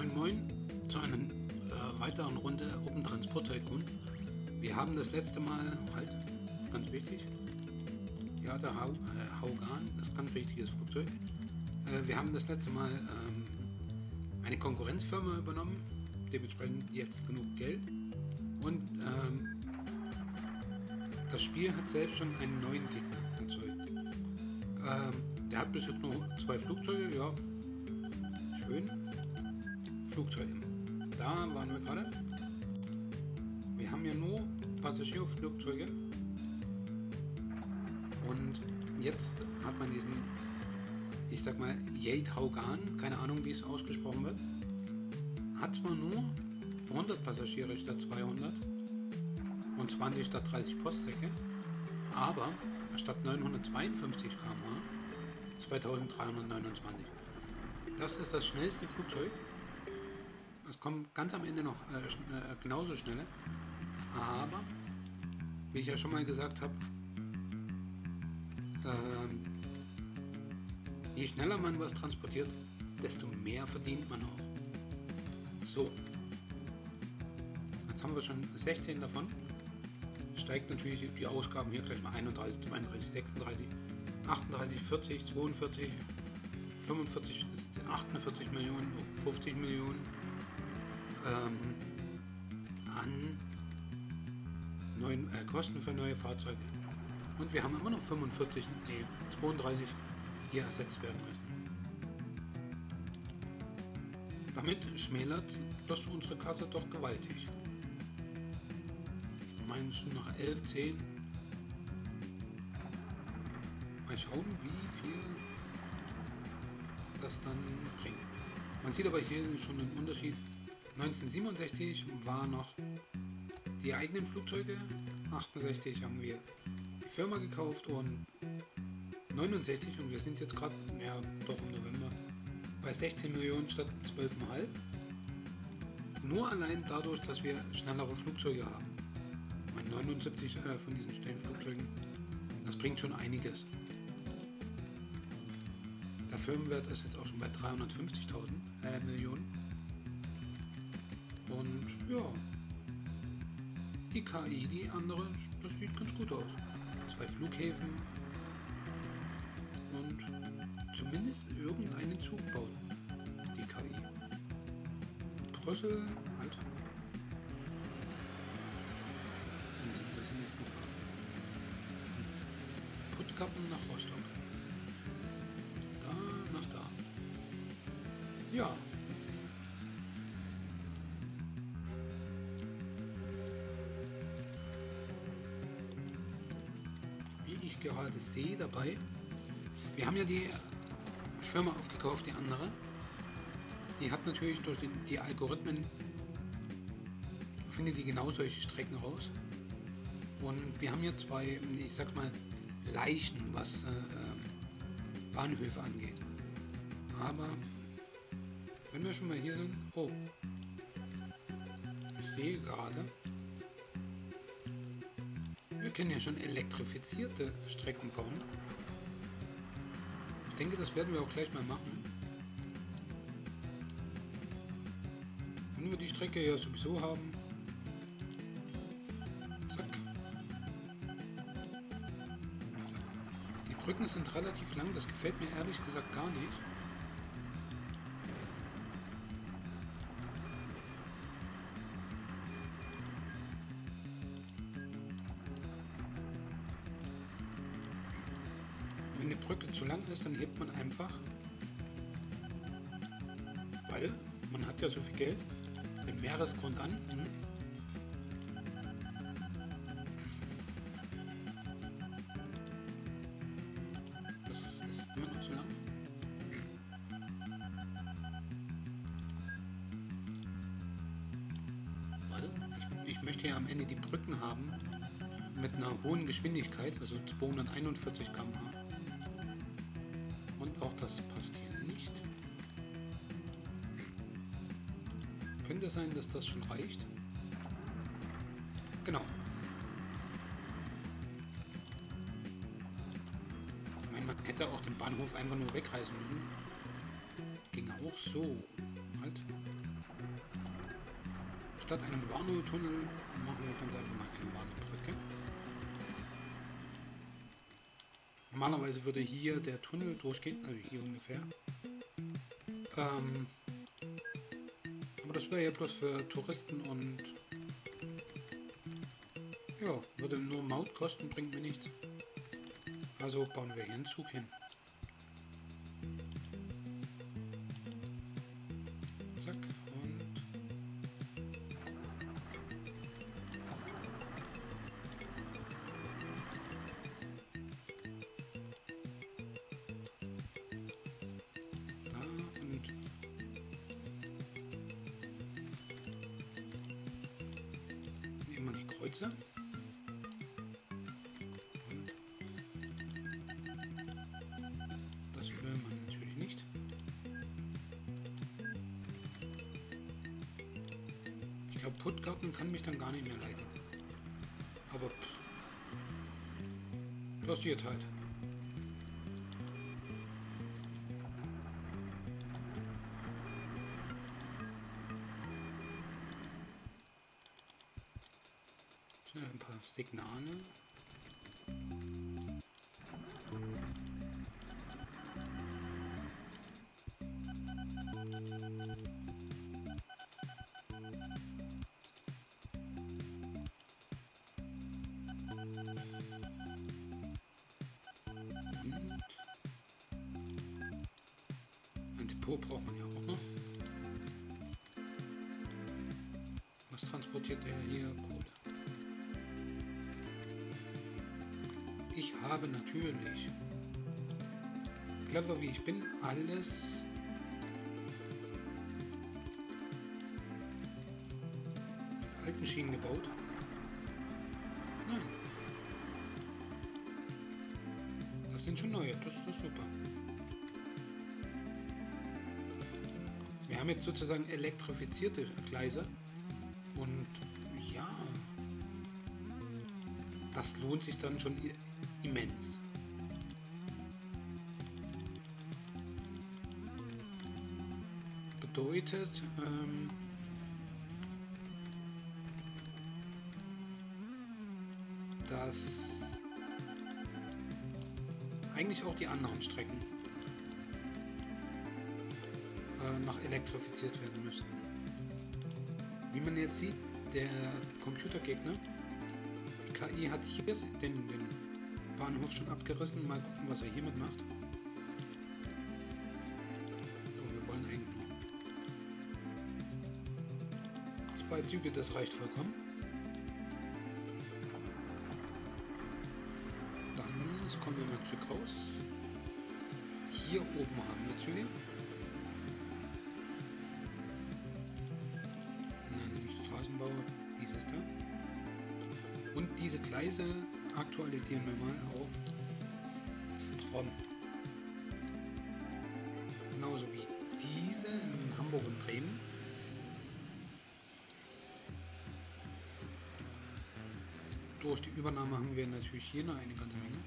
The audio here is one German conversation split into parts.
Moin Moin zu einer weiteren Runde Open Transport Tycoon. Wir haben das letzte Mal, halt, ganz wichtig, ja, der Haugan, das ist ein ganz wichtiges Flugzeug. Wir haben das letzte Mal eine Konkurrenzfirma übernommen, dementsprechend jetzt genug Geld. Und das Spiel hat selbst schon einen neuen Gegner erzeugt. Der hat bis jetzt nur 2 Flugzeuge, ja, schön. Flugzeuge. Da waren wir gerade. Wir haben ja nur Passagierflugzeuge. Und jetzt hat man diesen, ich sag mal, Yate Haugan, keine Ahnung wie es ausgesprochen wird, hat zwar nur 100 Passagiere statt 200 und 20 statt 30 Postsäcke, aber statt 952 km/h 2329. Das ist das schnellste Flugzeug. Es kommt ganz am Ende noch genauso schnelle, aber wie ich ja schon mal gesagt habe, je schneller man was transportiert, desto mehr verdient man auch. So, jetzt haben wir schon 16 davon. Steigt natürlich die Ausgaben hier gleich mal 31, 32, 36, 38, 40, 42, 45, 48 Millionen, 50 Millionen an neuen Kosten für neue Fahrzeuge. Und wir haben immer noch 45, nee, 32, die ersetzt werden müssen. Damit schmälert das unsere Kasse doch gewaltig. Meinst du noch 11, 10? Mal schauen, wie viel das dann bringt. Man sieht aber hier schon einen Unterschied. 1967 waren noch die eigenen Flugzeuge, 68 haben wir die Firma gekauft und 69, und wir sind jetzt gerade, ja doch im November, bei 16 Millionen statt 12,5. Nur allein dadurch, dass wir schnellere Flugzeuge haben. Mein 79 von diesen schnellen Flugzeugen, das bringt schon einiges. Der Firmenwert ist jetzt auch schon bei 350.000 Millionen. Und ja, die KI, die andere, das sieht ganz gut aus. 2 Flughäfen und zumindest irgendeinen Zug baut die KI. Brüssel, halt. Puttgarten nach Rostock. Da nach da. Ja. Wie ich gerade sehe dabei, wir haben ja die Firma aufgekauft, die andere. Die hat natürlich durch die Algorithmen, findet die genau solche Strecken raus. Und wir haben hier 2, ich sag mal, Leichen, was Bahnhöfe angeht. Aber wenn wir schon mal hier sind, oh, ich sehe gerade, wir können ja schon elektrifizierte Strecken bauen. Ich denke, das werden wir auch gleich mal machen. Wenn wir die Strecke ja sowieso haben, zack. Die Brücken sind relativ lang, das gefällt mir ehrlich gesagt gar nicht. Wenn die Brücke zu lang ist, dann hebt man einfach, weil man hat ja so viel Geld, den Meeresgrund an. Das ist immer noch so lang. Weil ich möchte ja am Ende die Brücken haben mit einer hohen Geschwindigkeit, also 241 km/h. Und auch das passt hier nicht. Könnte sein, dass das schon reicht. Genau. Ich meine, man hätte auch den Bahnhof einfach nur wegreißen müssen. Ging auch so. Halt. Statt einem Warnow-Tunnel machen wir ganz einfach mal eine Warnow-Brücke. Normalerweise würde hier der Tunnel durchgehen, also hier ungefähr. Aber das wäre ja bloß für Touristen und ja, würde nur Maut kosten, bringt mir nichts. Also bauen wir hier einen Zug hin. Zack und da und nehmen wir die Kreuze. Das will man natürlich nicht. Ich glaube, Puttgarten kann mich dann gar nicht mehr leiten. Aber passiert halt. Ein paar Signale. Ein Depot braucht man ja auch noch. Was transportiert der hier? Kohle. Ich habe natürlich, clever wie ich bin, alles mit alten Schienen gebaut. Nein. Das sind schon neue, das ist super. Wir haben jetzt sozusagen elektrifizierte Gleise und ja, das lohnt sich dann schon immens. Bedeutet, dass eigentlich auch die anderen Strecken noch elektrifiziert werden müssen. Wie man jetzt sieht, der Computergegner, die KI hat hier den Bahnhof schon abgerissen. Mal gucken, was er hiermit macht. So, wir wollen eigentlich nur 2 Züge, das reicht vollkommen. Dann kommen wir mal Zug raus. Hier oben haben wir Züge. Dieses da. Und diese Gleise aktualisieren wir mal auf Strom. Genauso wie diese in Hamburg und Bremen. Durch die Übernahme haben wir natürlich hier noch eine ganze Menge.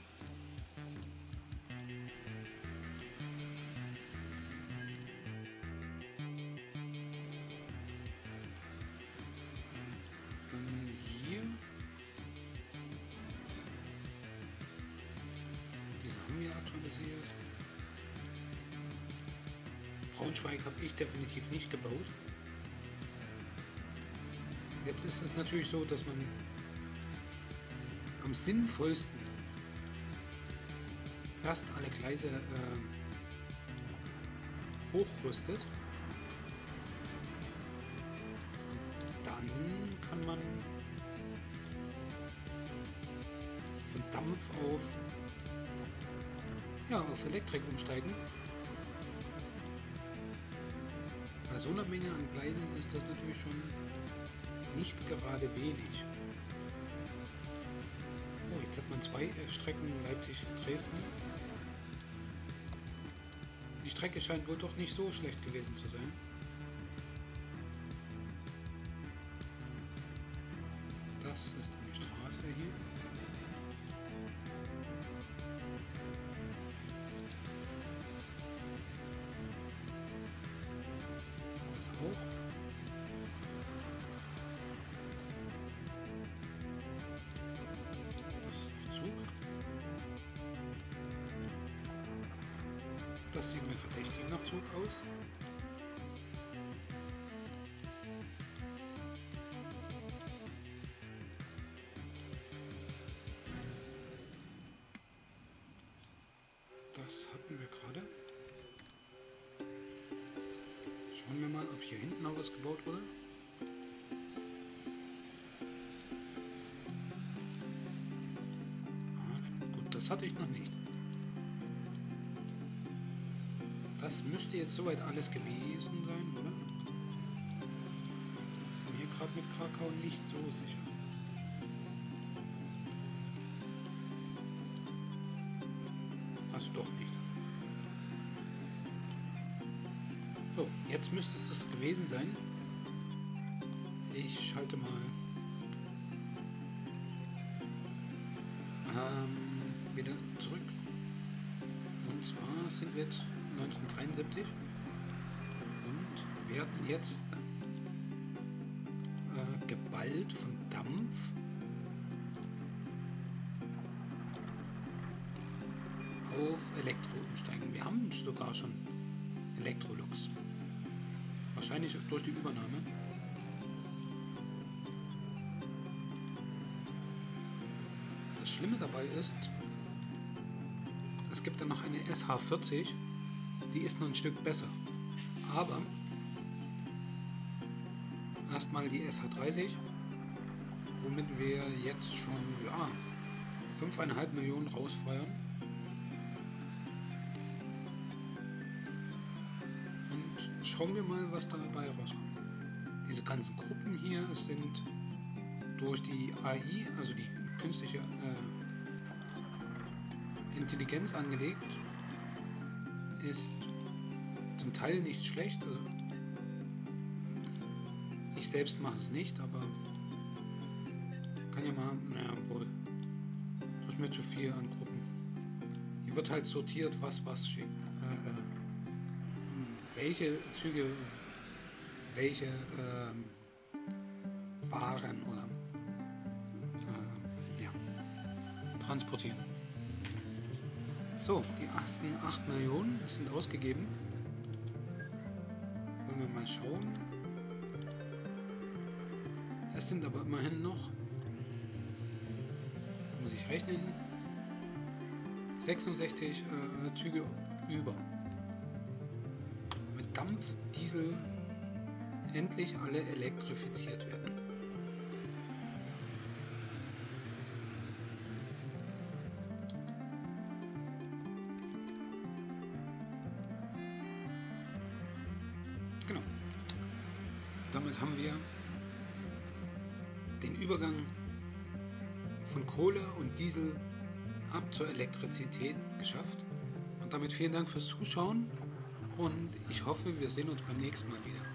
Braunschweig habe ich definitiv nicht gebaut. Jetzt ist es natürlich so, dass man am sinnvollsten erst alle Gleise hochrüstet. Dann kann man von Dampf auf Elektrik umsteigen. Bei so einer Menge an Gleisen ist das natürlich schon nicht gerade wenig. Oh, jetzt hat man 2 Strecken Leipzig-Dresden. Die Strecke scheint wohl doch nicht so schlecht gewesen zu sein. Das ist die Straße hier. Das auch. Zug aus. Das hatten wir gerade. Schauen wir mal, ob hier hinten noch was gebaut wurde. Gut, das hatte ich noch nicht. Das müsste jetzt soweit alles gewesen sein, oder? Bin hier gerade mit Krakau nicht so sicher. Also doch nicht. So, jetzt müsste es das gewesen sein. Ich schalte mal wieder zurück. Und zwar sind wir jetzt 1973 und werden jetzt geballt von Dampf auf Elektro umsteigen. Wir haben sogar schon Elektroloks. Wahrscheinlich durch die Übernahme. Das Schlimme dabei ist, es gibt dann noch eine SH40, die ist noch ein Stück besser. Aber erstmal die SH30, womit wir jetzt schon 5,5 Millionen rausfeuern. Und schauen wir mal, was dabei rauskommt. Diese ganzen Gruppen hier sind durch die AI, also die künstliche Intelligenz angelegt, ist zum Teil nicht schlecht. Also ich selbst mache es nicht, aber kann ja mal, naja, wohl, das ist mir zu viel an Gruppen. Hier wird halt sortiert, was schickt, welche Züge, welche Waren oder transportieren. So, die ersten 8 Millionen sind ausgegeben. Wollen wir mal schauen. Es sind aber immerhin noch, muss ich rechnen, 66 Züge über. Mit Dampf, Diesel endlich alle elektrifiziert werden. Genau. Damit haben wir den Übergang von Kohle und Diesel ab zur Elektrizität geschafft. Und damit vielen Dank fürs Zuschauen und ich hoffe, wir sehen uns beim nächsten Mal wieder.